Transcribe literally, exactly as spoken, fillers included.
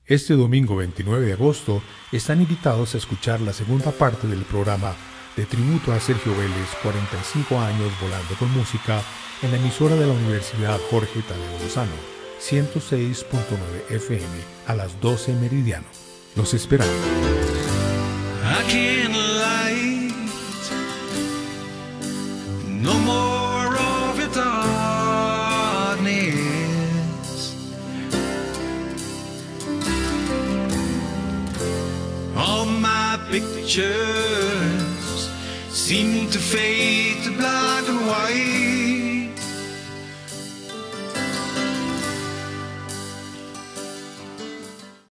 Este domingo veintinueve de agosto están invitados a escuchar la segunda parte del programa de tributo a Sergio Vélez, cuarenta y cinco años volando con música, en la emisora de la Universidad Jorge Tadeo Lozano, ciento seis punto nueve F M, a las doce meridiano. Los esperamos. I can't light no more of your darkness. All my pictures seem to fade to black and white.